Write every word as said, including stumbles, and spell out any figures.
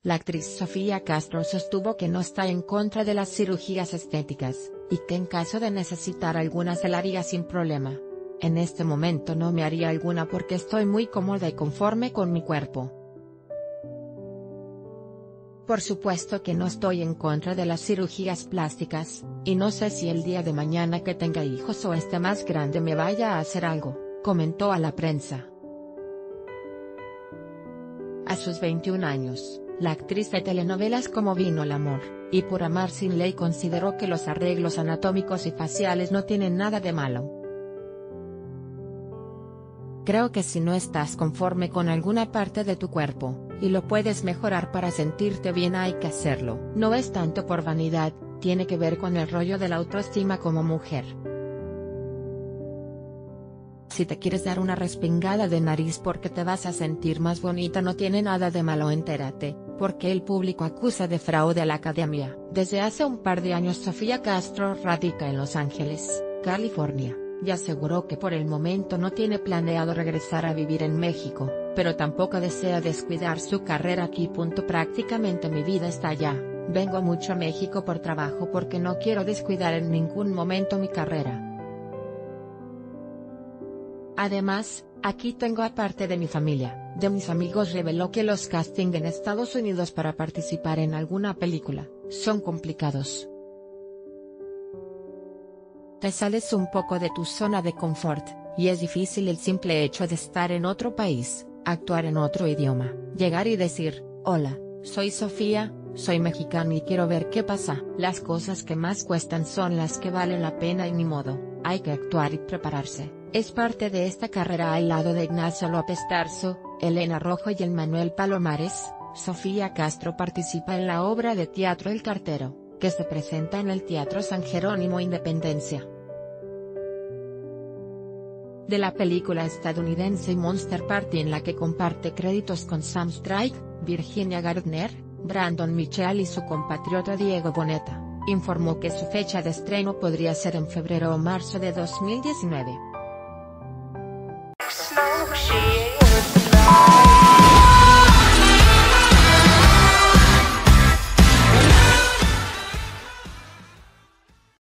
La actriz Sofía Castro sostuvo que no está en contra de las cirugías estéticas, y que en caso de necesitar alguna se la haría sin problema. En este momento no me haría alguna porque estoy muy cómoda y conforme con mi cuerpo. Por supuesto que no estoy en contra de las cirugías plásticas, y no sé si el día de mañana que tenga hijos o esté más grande me vaya a hacer algo, comentó a la prensa. A sus veintiún años, la actriz de telenovelas como Vino el amor, y Por amar sin ley consideró que los arreglos anatómicos y faciales no tienen nada de malo. Creo que si no estás conforme con alguna parte de tu cuerpo, y lo puedes mejorar para sentirte bien hay que hacerlo. No es tanto por vanidad, tiene que ver con el rollo de la autoestima como mujer. Si te quieres dar una respingada de nariz porque te vas a sentir más bonita no tiene nada de malo, entérate, porque el público acusa de fraude a la academia. Desde hace un par de años Sofía Castro radica en Los Ángeles, California, y aseguró que por el momento no tiene planeado regresar a vivir en México, pero tampoco desea descuidar su carrera aquí. Prácticamente mi vida está allá, vengo mucho a México por trabajo porque no quiero descuidar en ningún momento mi carrera. Además, aquí tengo a parte de mi familia, de mis amigos. Reveló que los castings en Estados Unidos para participar en alguna película, son complicados. Te sales un poco de tu zona de confort, y es difícil el simple hecho de estar en otro país, actuar en otro idioma, llegar y decir, hola, soy Sofía, soy mexicana y quiero ver qué pasa. Las cosas que más cuestan son las que valen la pena y ni modo, hay que actuar y prepararse. Es parte de esta carrera al lado de Ignacio López Tarso, Elena Rojo y Emmanuel Palomares. Sofía Castro participa en la obra de teatro El Cartero, que se presenta en el Teatro San Jerónimo Independencia. De la película estadounidense Monster Party, en la que comparte créditos con Sam Strike, Virginia Gardner, Brandon Mitchell y su compatriota Diego Boneta, informó que su fecha de estreno podría ser en febrero o marzo de dos mil diecinueve.